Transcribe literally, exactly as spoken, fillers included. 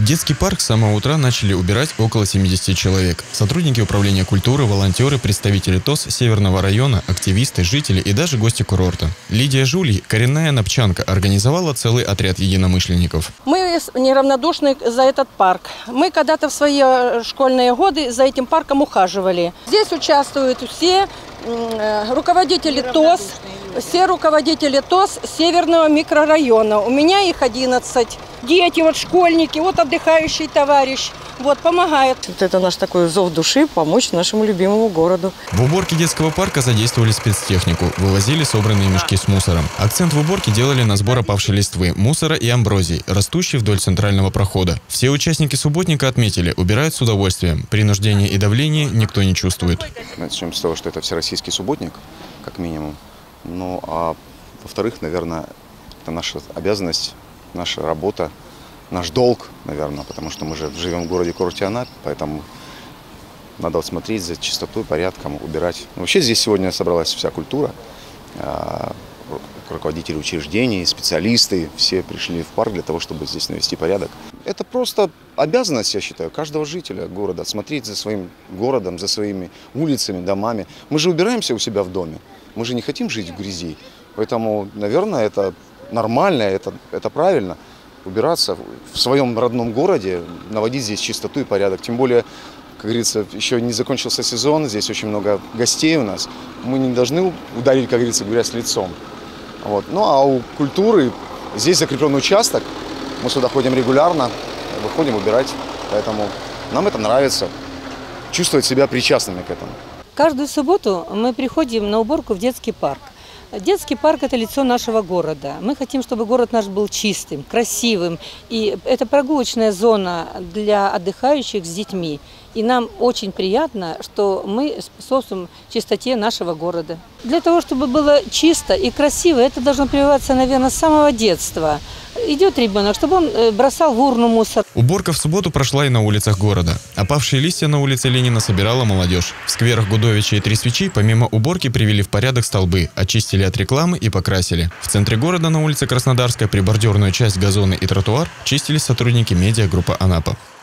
Детский парк с самого утра начали убирать около семидесяти человек. Сотрудники управления культуры, волонтеры, представители ТОС Северного района, активисты, жители и даже гости курорта. Лидия Жулий, коренная напчанка, организовала целый отряд единомышленников. Мы неравнодушны за этот парк. Мы когда-то в свои школьные годы за этим парком ухаживали. Здесь участвуют все руководители ТОС, все руководители ТОС Северного микрорайона. У меня их одиннадцать. Дети, вот школьники, вот отдыхающий товарищ, вот помогает. Вот это наш такой зов души помочь нашему любимому городу. В уборке детского парка задействовали спецтехнику, вывозили собранные мешки с мусором. Акцент в уборке делали на сбор опавшей листвы, мусора и амброзий, растущей вдоль центрального прохода. Все участники субботника отметили, убирают с удовольствием. Принуждения и давления никто не чувствует. Начнем с того, что это всероссийский субботник, как минимум. Ну а во-вторых, наверное, это наша обязанность, наша работа, наш долг, наверное, потому что мы же живем в городе-курорте Анапе, поэтому надо вот смотреть за чистотой, порядком, убирать. Вообще здесь сегодня собралась вся культура, руководители учреждений, специалисты, все пришли в парк для того, чтобы здесь навести порядок. Это просто обязанность, я считаю, каждого жителя города, смотреть за своим городом, за своими улицами, домами. Мы же убираемся у себя в доме, мы же не хотим жить в грязи, поэтому, наверное, это нормально, это, это правильно, убираться в своем родном городе, наводить здесь чистоту и порядок. Тем более, как говорится, еще не закончился сезон, здесь очень много гостей у нас. Мы не должны ударить, как говорится, грязь лицом. Вот. Ну а у культуры здесь закреплен участок, мы сюда ходим регулярно, выходим убирать, поэтому нам это нравится, чувствовать себя причастными к этому. Каждую субботу мы приходим на уборку в детский парк. Детский парк – это лицо нашего города. Мы хотим, чтобы город наш был чистым, красивым. И это прогулочная зона для отдыхающих с детьми. И нам очень приятно, что мы способствуем чистоте нашего города. Для того, чтобы было чисто и красиво, это должно прививаться, наверное, с самого детства. Идет ребенок, чтобы он бросал в урну мусор. Уборка в субботу прошла и на улицах города. Опавшие листья на улице Ленина собирала молодежь. В скверах Гудовича и Три свечи помимо уборки привели в порядок столбы, очистили от рекламы и покрасили. В центре города на улице Краснодарской прибордюрную часть, газоны и тротуар чистили сотрудники медиагруппы «Анапа».